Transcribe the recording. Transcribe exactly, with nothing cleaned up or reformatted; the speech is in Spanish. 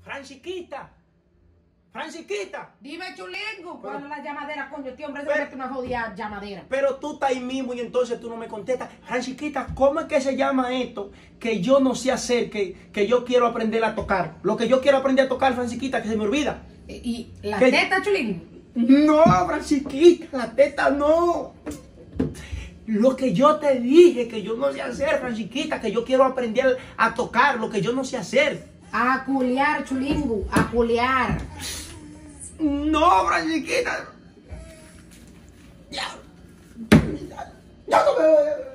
Francisquita. Francisquita. Dime, Chulingo, ¿cuál Pero- es la llamadera, coño? Este hombre se Pero- mete una jodida llamadera. Pero tú estás ahí mismo y entonces tú no me contestas. Francisquita, ¿cómo es que se llama esto que yo no sé hacer, que, que yo quiero aprender a tocar? Lo que yo quiero aprender a tocar, Francisquita, que se me olvida. ¿Y la ¿Qué? teta, Chulingo? No, Francisquita, la teta no. Lo que yo te dije que yo no sé hacer, Francisquita, que yo quiero aprender a tocar, lo que yo no sé hacer. A culiar, Chulingo, a culiar. No, Francisquita. Ya. Ya, ya no me voy.